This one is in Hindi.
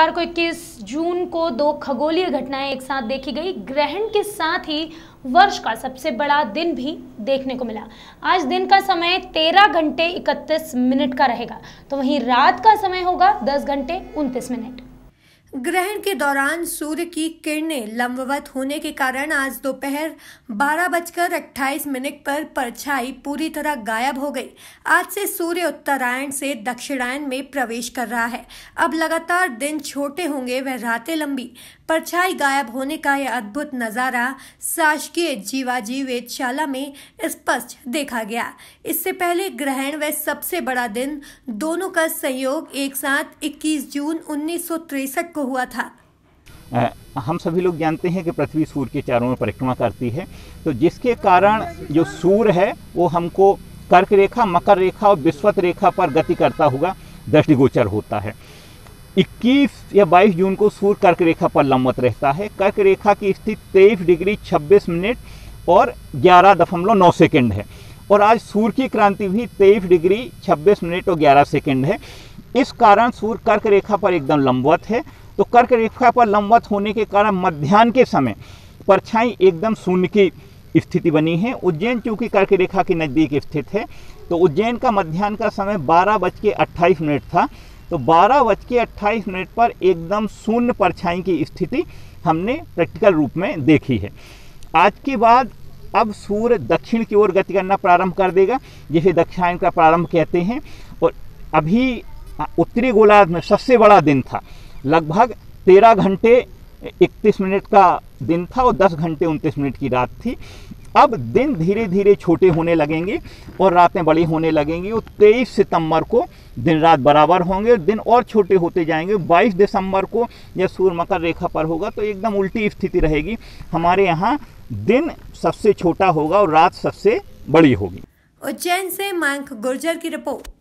बुधवार को 21 जून को दो खगोलीय घटनाएं एक साथ देखी गई। ग्रहण के साथ ही वर्ष का सबसे बड़ा दिन भी देखने को मिला। आज दिन का समय 13 घंटे 31 मिनट का रहेगा, तो वहीं रात का समय होगा 10 घंटे 29 मिनट। ग्रहण के दौरान सूर्य की किरणें लंबवत होने के कारण आज दोपहर 12:28 पर परछाई पूरी तरह गायब हो गई। आज से सूर्य उत्तरायण से दक्षिणायन में प्रवेश कर रहा है। अब लगातार दिन छोटे होंगे व रातें लंबी। परछाई गायब होने का यह अद्भुत नज़ारा शासकीय जीवाजी वेधशाला में स्पष्ट देखा गया। इससे पहले ग्रहण व सबसे बड़ा दिन दोनों का संयोग एक साथ 21 जून 1963 को हुआ था। हम सभी लोग जानते हैं कि पृथ्वी सूर्य के चारों ओर परिक्रमा करती है, तो जिसके कारण जो सूर्य है वो हमको कर्क रेखा, मकर रेखा और विषुवत रेखा पर गति करता हुआ दृष्टिगोचर होता है। 21 या 22 जून को सूर्य कर्क रेखा पर लंबवत रहता है। कर्क रेखा की स्थिति 23 डिग्री 26 मिनट और 11.9 सेकंड है और आज सूर्य की क्रांति भी 23 डिग्री 26 मिनट और 11 सेकंड है। इस कारण सूर्य कर्क रेखा पर एकदम लंबवत है। तो कर्क रेखा पर लंबवत होने के कारण मध्याह्न के समय परछाई एकदम शून्य की स्थिति बनी है। उज्जैन चूंकि कर्क रेखा के नज़दीक स्थित है, तो उज्जैन का मध्याह्न का समय 12:28 था। तो 12:28 पर एकदम शून्य परछाई की स्थिति हमने प्रैक्टिकल रूप में देखी है। आज के बाद अब सूर्य दक्षिण की ओर गति करना प्रारंभ कर देगा, जिसे दक्षिणायन का प्रारंभ कहते हैं। और अभी उत्तरी गोलार्ध में सबसे बड़ा दिन था, लगभग 13 घंटे 31 मिनट का दिन था और 10 घंटे 29 मिनट की रात थी। अब दिन धीरे धीरे छोटे होने लगेंगे और रातें बड़ी होने लगेंगी और 23 सितंबर को दिन रात बराबर होंगे और दिन और छोटे होते जाएंगे। 22 दिसंबर को जब सूर्य मकर रेखा पर होगा तो एकदम उल्टी स्थिति रहेगी। हमारे यहाँ दिन सबसे छोटा होगा और रात सबसे बड़ी होगी। उज्जैन से मयंक गुर्जर की रिपोर्ट।